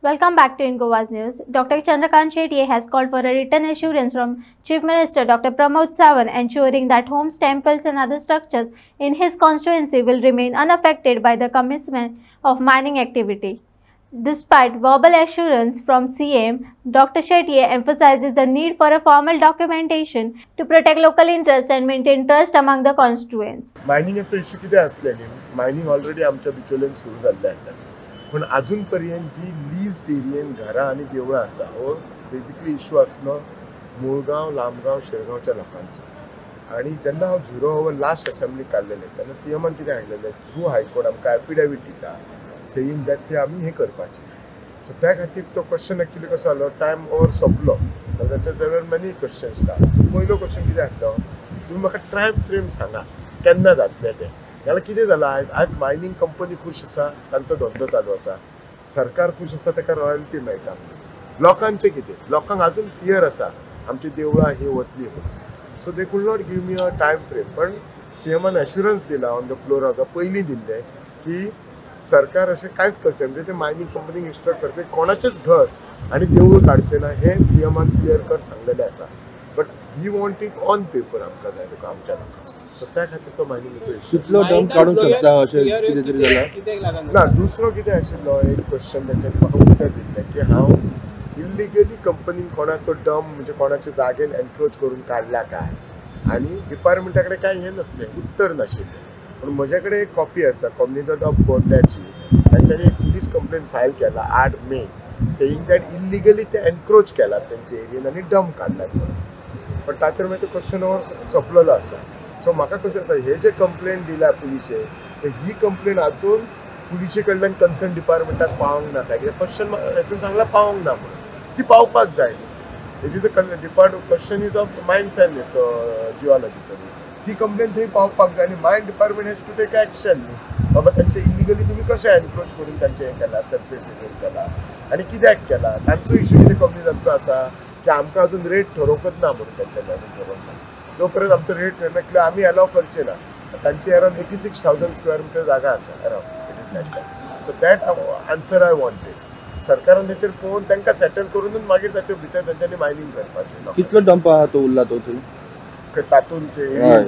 Welcome back to Ingova's News. Dr. Chandrakant Shetye has called for a written assurance from Chief Minister Dr. Pramod Sawant ensuring that homes, temples and other structures in his constituency will remain unaffected by the commencement of mining activity. Despite verbal assurance from CM, Dr. Shetye emphasizes the need for a formal documentation to protect local interests and maintain trust among the constituents. Mining issue कितें आसलें mining already आमच्या बिचोलेन सुरू जाल्लें आसा पण अजून पर्यंत जी lease एरियेन घरां आनी देवळां आसा हो बेसिकली इश्यू आसलो मुळगांव लांबगांव शेरगांवच्या लोकांचो आनी जेन्ना हांव 0 ओवर लास्ट असेंब्ली काडलेले तेन्ना सीएमान कितें सांगलेलें थ्रू हायकोर्ट आमकां एफिडेवीट दिता सेयींग दॅट ते आमी हें करपाचें सो त्या खातीर तो क्वेश्चन एक्चुअली कसो जालो टायम ओवर सोंपलो there are many questions so पयलो क्वेश्चन कितें आसलो तुमी म्हाका टायम फ्रेम सांगा केन्ना जातलें तें जाल्यार कितें जालां आज मायनिंग कंपनी खूश आसा तांचो धंदो चालू आसा सरकार खूश आसा ताका रॉयल्टी मेळटा लोकांचें कितें लोकांक आजून फियर आसा आमची देवळां ही वतली म्हणून so they could not give me a time frame पण सीएमान एश्युरन्स दिला on the floor of the पयलीं दिल्लें की सरकार अशें कांयच करचें म्हणजे ते मायनिंग कंपनीक इन्स्ट्रक्ट करचें कोणाचेंच घर आनी देवूळ काडचें ना हें सीएमान क्लियर कट सांगलेलें आसा but we want it on paper आमकां जाय तुका आमच्या लोकांक सो त्या खातीर तो मायनिंगेचो इश्यू कितलो डंप काडूंक शकता अशें कितें तरी जाल्यार ना दुसरो कितें आशिल्लो एक क्वेश्चन तेंच्यांनी म्हाका उत्तर दिल्लें की हांव इल्लिगली कंपनीन कोणाचो डंप म्हणजे कोणाच्या जागेन एनक्रोच करून काडला काय आनी डिपार्टमेंटा कडेन कांय हें नसलें उत्तर नाशिल्लें पण म्हजे कडेन एक कॉपी आसा कम्युनिटी ऑफ बोर्डाची तांच्यांनी एक पुलीस कंप्लेन फायल केला 8 मे सेयींग दॅट इल्लिगली ते एनक्रोच केला तेंचे एरियेन आनी डंप काडल्यात म्हणून पण ताचेर मागीर तो क्वेश्चन ओवर सोंपलेलो आसा सो म्हाका कशें आसा हे जे कंप्लेन दिल्या पुलिशे ते ही कंप्लेन आजून पुलिशे कडल्यान कन्सर्न डिपार्टमेंटाक पावोंक ना कित्याक क्वेश्चन हेतून सांगला पावोंक ना म्हणून ती पावपाक जाय it is a question is of mines and जिओलॉजीचो ती कंप्लेन थंय पावपाक जाय आनी mine department has to take action बाबा तांचे इलिगली तुमी कशें एनक्रोच करून तांचे हें केला सरफेस एरियेन केला आनी कित्याक केला तांचो इश्यू कितें कंपनीजांचो आसा की आमकां अजून रेट ठरोवंकच ना म्हणून तांच्यानी अजून ठरोवंक जो पर्यंत आमचो रेट ठरनासलो आमी अलाव करचे ना तांची अरावंड 86,000 स्क्वेअर मिटर जागा आसा around so that answer I wanted सरकारान तेचेर पळोवन तांकां सेटल करूनच मागीर ताचे भितर तांच्यांनी मायनिंग करपाचें कितलो डंप आहा तो उरला तो थंय तातूंत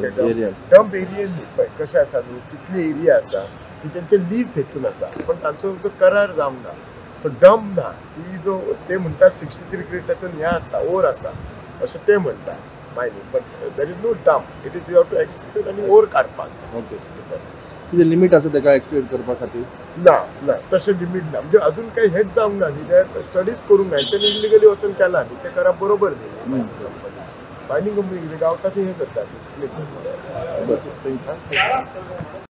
डंप एरियेन पळय कशें आसा न्हू कितली एरिया आसा ती तेंचे लीज हेतून आसा पण तांचो जो करार जावंक ना सो डंप ना ती जो ते म्हणटा 63 क्रेट तातून हें आसा ओर आसा अशें ते म्हणटा mining but there is no dump it is you have to execute आनी ओर काडपाक ओके कितें लिमीट आसा ताका एक्सक्यूट करपा खातीर ना ना तशें लिमीट ना म्हणजे अजून काही हेच जावंक ना न्ही ते स्टडीज करूंक ना तेणी इलिगली वचून केला न्ही ते करप बरोबर न्ही मायनिंग कंपनी कितें गावता ती हें करता